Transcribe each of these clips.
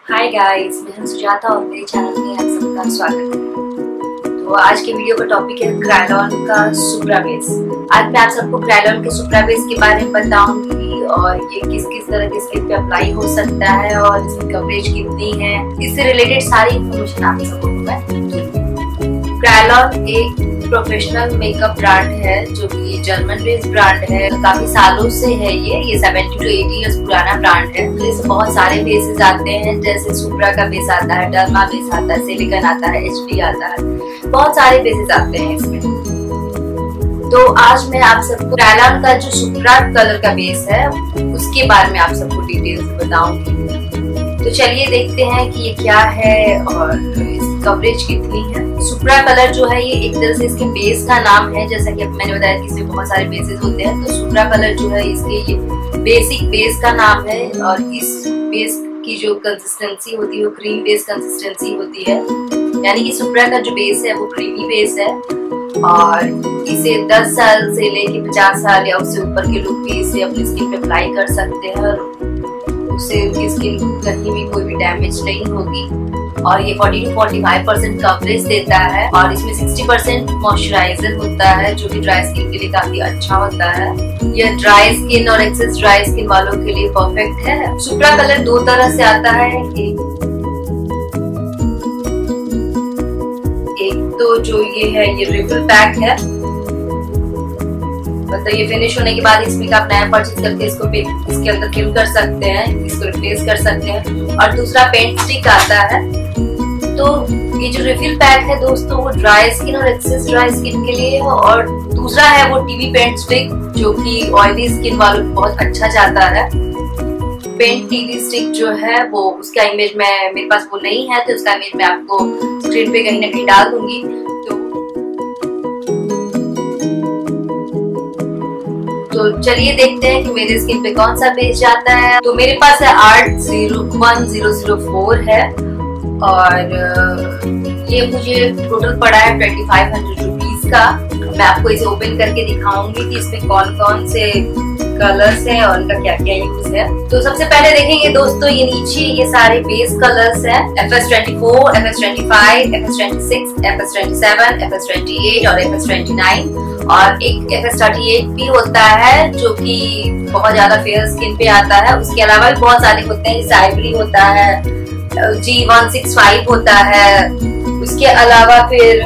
Hi guys, मैं हूं सुजाता और मेरे चैनल में आप सबका स्वागत है। तो आज के वीडियो का टॉपिक है क्रायलॉन का सुप्रा बेस। आज मैं आप सबको क्रायलॉन के सुप्रा बेस के बारे में बताऊंगी और ये किस किस तरह के स्किन पे अप्लाई हो सकता है और इसकी कवरेज कितनी है, इससे रिलेटेड सारी इन्फॉर्मेशन आप सबको मैं दूंगी। क्रायलॉन एक प्रोफेशनल मेकअप ब्रांड है जो कि जर्मन बेस्ड ब्रांड है। काफी सालों से है ये 70 to 80 इयर्स पुराना ब्रांड है। तो इसमें बहुत सारे बेसेस आते हैं, जैसे सुप्रा का बेस आता है, डर्मा बेस आता है, सिलिकॉन आता है, एचडी आता है, बहुत सारे बेसेस आते हैं इसमें। तो आज मैं आप सबको क्रायलॉन का जो सुप्रा कलर का बेस है उसके बारे में आप सबको डिटेल्स बताऊंगी। तो चलिए देखते हैं कि ये क्या है और इसकी कवरेज कितनी है। सुप्रा कलर जो है ये एक तरह से इसके बेस का नाम है, जैसा कि मैंने बताया कि इसमें बहुत सारे बेसेस होते हैं। तो सुप्रा कलर जो है इसके ये बेसिक बेस का नाम है और इस बेस की जो कंसिस्टेंसी होती है वो क्रीम बेस कंसिस्टेंसी होती है, यानी कि सुप्रा का जो बेस है वो क्रीमी बेस है। और इसे 10 साल से लेके 50 साल या उससे ऊपर के लोग भी इसे अपनी स्किन पे अप्लाई कर सकते हैं और उससे उनकी स्किन कहीं भी कोई भी डैमेज नहीं होगी। और ये 40 to 45% कवरेज देता है और इसमें 60% मॉइस्चराइजर होता है जो कि ड्राई स्किन के लिए काफी अच्छा होता है। यह ड्राई स्किन और एक्सेस ड्राई स्किन वालों के लिए परफेक्ट है। सुप्रा कलर दो तरह से आता है, एक तो जो ये है ये रिफिल पैक है, मतलब ये फिनिश होने के बाद इसमें आप नया परचेज करके इसको इसके अंदर फिल कर सकते हैं, इसको रिप्लेस कर सकते हैं। और दूसरा पेंट स्टिक आता है। तो ये जो रिफिल पैक है दोस्तों वो ड्राई स्किन और एक्सेस ड्राई स्किन के लिए है, और दूसरा है वो टीवी पेंट स्टिक जो कि ऑयली स्किन वालों को बहुत अच्छा जाता है। पेंट टीवी स्टिक जो है वो उसका इमेज मेरे पास वो नहीं है, तो उसका इमेज मैं आपको स्क्रीन पे कहीं ना कहीं डाल दूंगी। तो चलिए देखते हैं कि मेरे स्किन पे कौन सा बेस जाता है। तो मेरे पास है आर्ट 01004 है और ये मुझे टोटल पड़ा है 2500 रुपीज का। मैं आपको इसे ओपन करके दिखाऊंगी कि इसमें कौन कौन से कलर्स हैं और उनका क्या क्या यूज है। तो सबसे पहले देखेंगे दोस्तों ये नीचे ये सारे बेस कलर्स हैं, FS24, FS25, FS26, FS27, FS28 और FS29। और एक FS38 भी होता है जो कि बहुत ज्यादा फेयर स्किन पे आता है। उसके अलावा भी बहुत सारे होते हैं, जैसे आइवरी होता है, G165 होता है, उसके अलावा फिर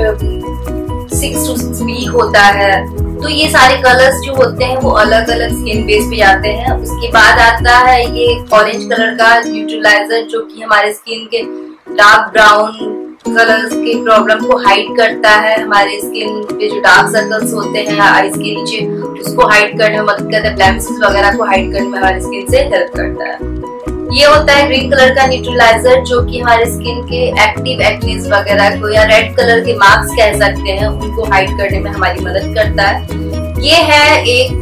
626B होता है। तो ये सारे कलर्स जो होते हैं वो अलग अलग स्किन बेस पे जाते हैं। उसके बाद आता है ये ऑरेंज कलर का न्यूट्रलाइजर जो कि हमारे स्किन के डार्क ब्राउन कलर्स के प्रॉब्लम को हाइड करता है। हमारे स्किन पे जो डार्क सर्कल्स होते हैं आईज के नीचे उसको हाइड करने में मदद करता है, ब्लैमिशेस वगैरह को हाइड करने में हमारी स्किन से हेल्प करता है। ये होता है ग्रीन कलर का न्यूट्रलाइजर जो कि हमारे स्किन के एक्टिव एक्नेस वगैरह को या रेड कलर के मार्क्स कह सकते हैं उनको हाइड करने में हमारी मदद करता है। ये है एक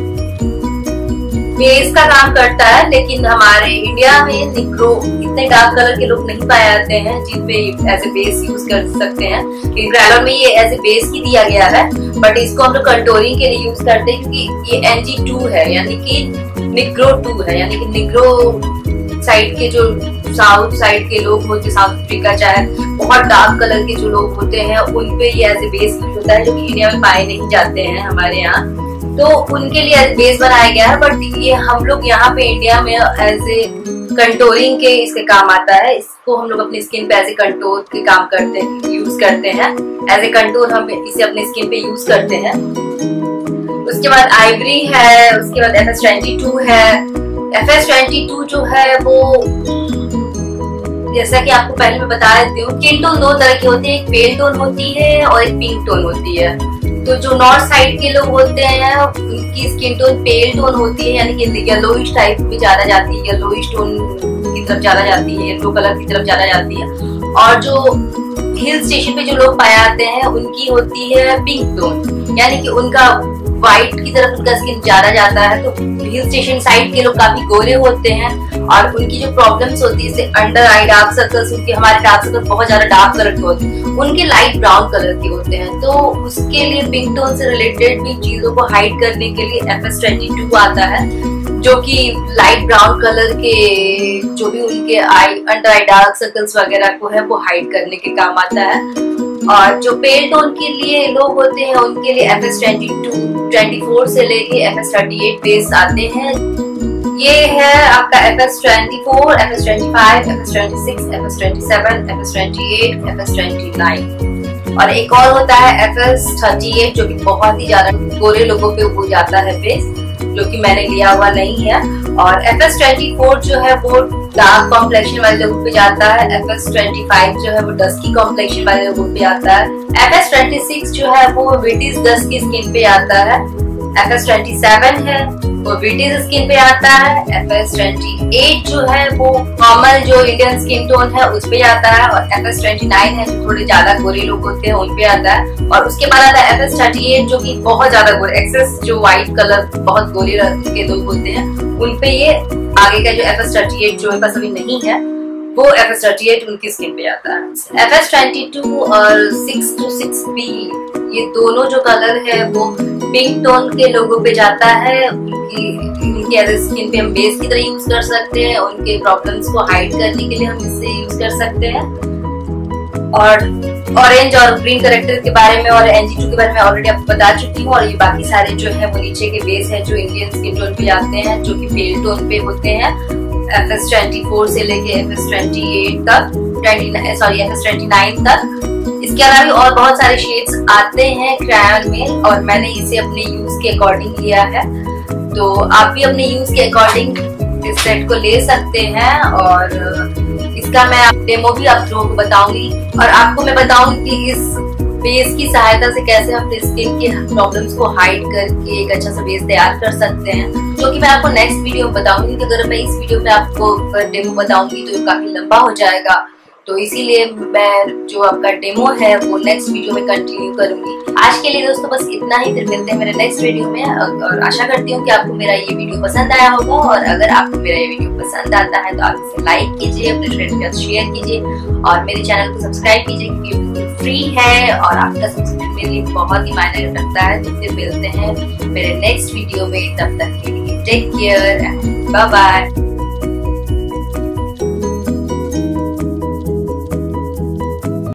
बेस का काम करता है, लेकिन हमारे इंडिया में निग्रो इतने डार्क कलर के लोग नहीं पाए जाते हैं जिनपे एज ए बेस यूज कर सकते हैं। क्योंकि क्रायलॉन में ये एज ए बेस ही दिया गया है, बट इसको हम लोग कंटूरिंग के लिए यूज करते हैं क्योंकि ये NG2 है, यानी कि निग्रो 2 है, यानी कि निग्रो साइड के जो साउथ साइड के लोग होते हैं, साउथ अफ्रीका चाहे बहुत डार्क कलर के जो लोग होते हैं उनपे ये एज ए बेस यूज होता है, जो कि इंडिया में पाए नहीं जाते हैं हमारे यहाँ। तो उनके लिए एज बेस बनाया गया है, बट ये हम लोग यहाँ पे इंडिया में एज ए कंटूरिंग के इसके काम आता है। इसको हम लोग अपनी स्किन पे एज ए कंटूर के काम करते हैं, यूज करते हैं एज ए कंटूर, हम इसे अपनी स्किन पे यूज करते हैं। उसके बाद आइवरी है, उसके बाद FS22 है। FS22 जो है वो जैसा कि आपको पहले मैं बता देती हूँ, स्किन टोन दो तरह की होती है, एक पेल टोन होती है और एक पिंक टोन होती है। तो जो नॉर्थ साइड के लोग होते हैं उनकी स्किन टोन पेल टोन होती है, यानी कि येलोइश टाइप में ज्यादा जाती है, येलोइश टोन की तरफ ज्यादा जाती है, येलो कलर की तरफ ज्यादा जाती है। और जो हिल स्टेशन पे जो लोग पाए जाते हैं उनकी होती है पिंक टोन, यानी कि उनका व्हाइट की तरफ उनका स्किन ज्यादा जाता है। तो हिल स्टेशन साइड के लोग काफी गोरे होते हैं और उनकी जो प्रॉब्लम्स होती है जैसे अंडर आई डार्क सर्कल्स, उनके हमारे डार्क सर्कल बहुत ज्यादा डार्क कलर के होते हैं, उनके लाइट ब्राउन कलर के होते हैं। तो उसके लिए पिंक टोन से रिलेटेड भी चीजों को हाइड करने के लिए FS22 आता है। जो कि लाइट ब्राउन कलर के जो भी उनके अंडर आई डार्क सर्कल्स वगैरह को है वो हाइड करने के काम आता है। और जो पेल टोन के लिए लोग होते हैं उनके लिए FS22-24 से लेके FS38 बेस आते हैं। ये है आपका FS24, FS25, FS26, FS27, FS28, FS29 और एक और होता है FS38 जो कि बहुत ही ज्यादा गोरे लोगों पे हो जाता है बेस, जो कि मैंने लिया हुआ नहीं है। और FS24 जो है वो डार्क कॉम्प्लेक्शन वाले लोगों पे जाता है, FS25 जो है वो डस्की कॉम्प्लेक्शन वाले लोगों पे आता है, FS26 जो है वो विटिस डस्की स्किन पे आता है, FS27 है वो विटिस स्किन पे आता है, FS28 जो है वो नॉर्मल जो इंडियन स्किन टोन है उस पे आता है और FS29 है जो थोड़े ज्यादा गोरे लोग होते हैं उन पे आता है। और उसके बाद आता है FS38 जो कि बहुत ज्यादा गोरे, एक्सेस जो व्हाइट कलर बहुत गोरे रंग के लोग होते हैं उन पे ये आगे का जो FS38 जो मेरे पास अभी नहीं है वो FS38 उनकी स्किन पे आता है। FS22 और 626B ये दोनों जो कलर है वो पिंक टोन के लोगों पे जाता है। उनकी एज स्किन पे हम बेस की तरह यूज कर सकते हैं, उनके प्रॉब्लम्स को हाइड करने के लिए हम इसे यूज कर सकते हैं। और ऑरेंज और ग्रीन कैरेक्टर के बारे में और NG2 के बारे में ऑलरेडी आपको बता चुकी हूँ। और ये बाकी सारे जो है वो नीचे के बेस है जो इंडियन स्किन टोन पे जाते हैं, जो कि पेल टोन पे होते हैं FS24 से लेके FS28 तक, FS29 तक। इसके अलावा और बहुत सारे शेड्स आते हैं क्रायन में और मैंने इसे अपने यूज के अकॉर्डिंग लिया है, तो आप भी अपने यूज के अकॉर्डिंग इस सेट को ले सकते हैं। और इसका मैं डेमो भी आप लोगों को बताऊंगी और आपको मैं बताऊंगी कि इस बेस की सहायता से कैसे हम अपने स्किन के प्रॉब्लम्स को हाइड करके एक अच्छा सा बेस तैयार कर सकते हैं, जो कि मैं आपको नेक्स्ट वीडियो में बताऊंगी। कि अगर मैं इस वीडियो में आपको डेमो बताऊंगी तो काफी लंबा हो जाएगा, तो इसीलिए मैं जो आपका डेमो है वो नेक्स्ट वीडियो में कंटिन्यू करूंगी। आज के लिए दोस्तों बस इतना ही, फिर मिलते हैं मेरे नेक्स्ट वीडियो में। और आशा करती हूँ कि आपको मेरा ये वीडियो पसंद आया होगा और अगर आपको मेरा ये वीडियो पसंद आता है तो आप इसे लाइक कीजिए, अपने फ्रेंड्स के साथ शेयर कीजिए और मेरे चैनल को सब्सक्राइब कीजिए क्योंकि फ्री है और आपका सब्सक्रिप्शन मेरे लिए बहुत ही मायने रखता है। तो फिर मिलते हैं मेरे नेक्स्ट वीडियो में, तब तक के लिए take care and bye bye.